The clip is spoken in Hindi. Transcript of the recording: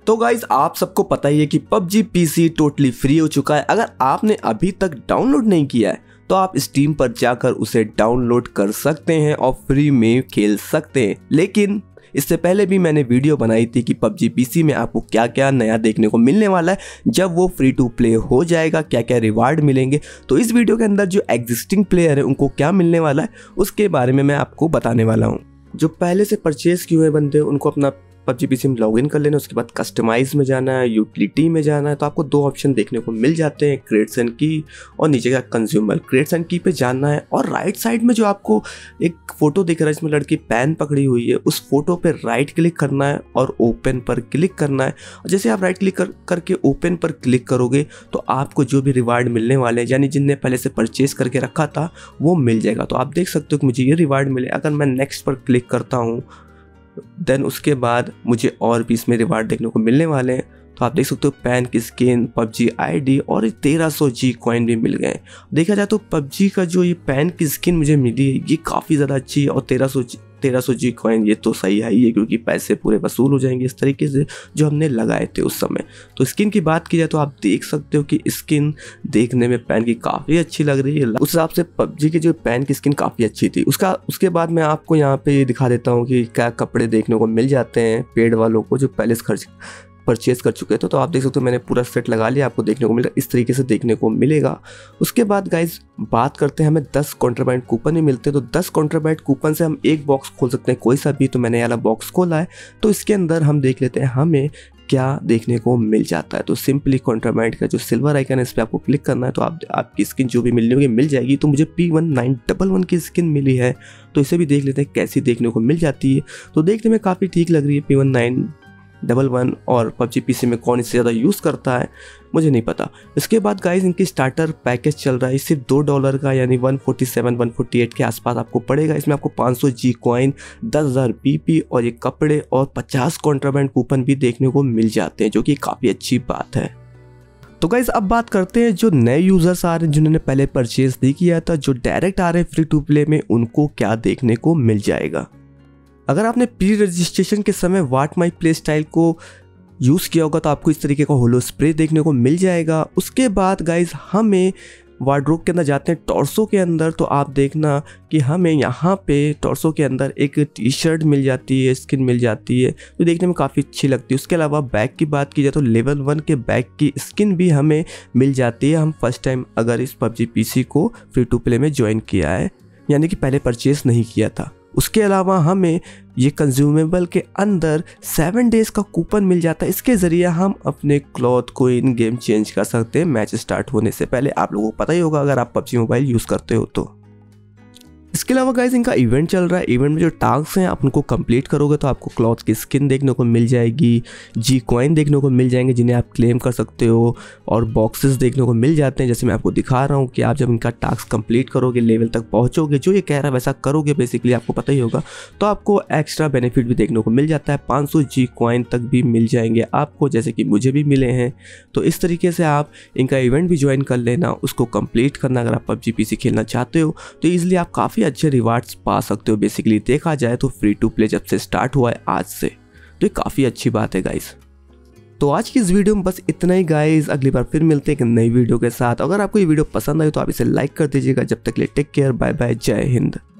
तो गाइज आप सबको पता ही है कि PUBG PC टोटली फ्री हो चुका है। अगर आपने अभी तक डाउनलोड नहीं किया है तो आप स्टीम पर जाकर उसे डाउनलोड कर सकते हैं और फ्री में खेल सकते हैं। लेकिन इससे पहले भी मैंने वीडियो बनाई थी कि PUBG PC में आपको क्या क्या नया देखने को मिलने वाला है जब वो फ्री टू प्ले हो जाएगा, क्या क्या रिवार्ड मिलेंगे। तो इस वीडियो के अंदर जो एग्जिस्टिंग प्लेयर है उनको क्या मिलने वाला है उसके बारे में मैं आपको बताने वाला हूँ। जो पहले से परचेज किए हुए बंदे उनको अपना PUBG PC में लॉगिन कर लेना, उसके बाद कस्टमाइज में जाना है, यूटिलिटी में जाना है। तो आपको दो ऑप्शन देखने को मिल जाते हैं, क्रिएट्स एंड की और नीचे का कंज्यूमर। क्रिएट्स एंड की पे जाना है और राइट साइड में जो आपको एक फोटो दिख रहा है इसमें लड़की पेन पकड़ी हुई है, उस फोटो पे राइट क्लिक करना है और ओपन पर क्लिक करना है। और जैसे आप राइट क्लिक करके ओपन पर क्लिक करोगे तो आपको जो भी रिवार्ड मिलने वाले हैं, यानी जिनने पहले से परचेज करके रखा था वो मिल जाएगा। तो आप देख सकते हो कि मुझे ये रिवार्ड मिले। अगर मैं नेक्स्ट पर क्लिक करता हूँ देन उसके बाद मुझे और भी इसमें रिवार्ड देखने को मिलने वाले हैं। तो आप देख सकते हो पैन की स्किन, PUBG ID और 1300 G कॉइन भी मिल गए। देखा जाए तो PUBG का जो ये पैन की स्किन मुझे मिली है ये काफ़ी ज़्यादा अच्छी है और 1300 G कॉइन ये तो सही है ही है, क्योंकि पैसे पूरे वसूल हो जाएंगे इस तरीके से जो हमने लगाए थे उस समय। तो स्किन की बात की जाए तो आप देख सकते हो कि स्किन देखने में पैन की काफ़ी अच्छी लग रही है। उस हिसाब से PUBG की जो पैन की स्किन काफ़ी अच्छी थी। उसके बाद मैं आपको यहाँ पे दिखा देता हूँ कि क्या कपड़े देखने को मिल जाते हैं पेड वालों को जो पहले से परचेज कर चुके थे। तो आप देख सकते हो मैंने पूरा सेट लगा लिया, आपको देखने को मिलेगा इस तरीके से देखने को मिलेगा। उसके बाद गाइज बात करते हैं, हमें 10 कॉन्ट्राबैंड कूपन ही मिलते हैं। तो 10 कॉन्ट्राबैंड कूपन से हम एक बॉक्स खोल सकते हैं, कोई सा भी। तो मैंने वाला बॉक्स खोला है, तो इसके अंदर हम देख लेते हैं हमें क्या देखने को मिल जाता है। तो सिंपली कॉन्ट्राबैंड का जो सिल्वर आइकन है इस पर आपको क्लिक करना है, तो आपकी स्किन जो भी मिलनी होगी मिल जाएगी। तो मुझे P1911 की स्किन मिली है, तो इसे भी देख लेते हैं कैसी देखने को मिल जाती है। तो देखने में काफ़ी ठीक लग रही है P1911। और PUBG PC में कौन इससे ज़्यादा यूज़ करता है मुझे नहीं पता। इसके बाद गाइज इनकी स्टार्टर पैकेज चल रहा है सिर्फ $2 का, यानी 147-148 के आसपास आपको पड़ेगा। इसमें आपको 500 G कॉइन, 10,000 PP और ये कपड़े और 50 कॉन्ट्राबैंड कूपन भी देखने को मिल जाते हैं, जो कि काफ़ी अच्छी बात है। तो गाइज अब बात करते हैं जो नए यूज़र्स आ रहे हैं जिन्होंने पहले परचेज नहीं किया था, जो डायरेक्ट आ रहे हैं फ्री टू प्ले में, उनको क्या देखने को मिल जाएगा। अगर आपने प्री रजिस्ट्रेशन के समय वाट माई प्ले स्टाइल को यूज़ किया होगा तो आपको इस तरीके का होलो स्प्रे देखने को मिल जाएगा। उसके बाद गाइज हमें वार्डरोब के अंदर जाते हैं टॉर्सो के अंदर, तो आप देखना कि हमें यहाँ पे टॉर्सो के अंदर एक टी शर्ट मिल जाती है, स्किन मिल जाती है, तो देखने में काफ़ी अच्छी लगती है। उसके अलावा बैग की बात की जाए तो लेवल 1 के बैग की स्किन भी हमें मिल जाती है, हम फर्स्ट टाइम अगर इस PUBG PC को फ्री टू प्ले में ज्वाइन किया है, यानी कि पहले परचेज नहीं किया था। उसके अलावा हमें ये कंज्यूमेबल के अंदर 7 डेज़ का कूपन मिल जाता है। इसके ज़रिए हम अपने क्लॉथ को इन गेम चेंज कर सकते हैं मैच स्टार्ट होने से पहले। आप लोगों को पता ही होगा अगर आप PUBG मोबाइल यूज़ करते हो तो। इसके अलावा गाइज इनका इवेंट चल रहा है। इवेंट में जो टास्क हैं आप उनको कंप्लीट करोगे तो आपको क्लॉथ की स्किन देखने को मिल जाएगी, G कॉइन देखने को मिल जाएंगे जिन्हें आप क्लेम कर सकते हो, और बॉक्सेस देखने को मिल जाते हैं। जैसे मैं आपको दिखा रहा हूँ कि आप जब इनका टास्क कंप्लीट करोगे, लेवल तक पहुँचोगे, जो ये कह रहा है वैसा करोगे बेसिकली, आपको पता ही होगा, तो आपको एक्स्ट्रा बेनिफिट भी देखने को मिल जाता है। 500 G कॉइन तक भी मिल जाएंगे आपको, जैसे कि मुझे भी मिले हैं। तो इस तरीके से आप इनका इवेंट भी ज्वाइन कर लेना, उसको कंप्लीट करना। अगर आप PUBG PC खेलना चाहते हो तो ईजिली आप काफ़ी अच्छे रिवार्ड्स पा सकते हो। बेसिकली देखा जाए तो फ्री टू प्ले जब से स्टार्ट हुआ है आज से, तो ये काफ़ी अच्छी बात है गाइस। तो आज की इस वीडियो में बस इतना ही गाइस, अगली बार फिर मिलते हैं एक नई वीडियो के साथ। अगर आपको ये वीडियो पसंद आई तो आप इसे लाइक कर दीजिएगा। जब तक के लिए टेक केयर, बाय बाय, जय हिंद।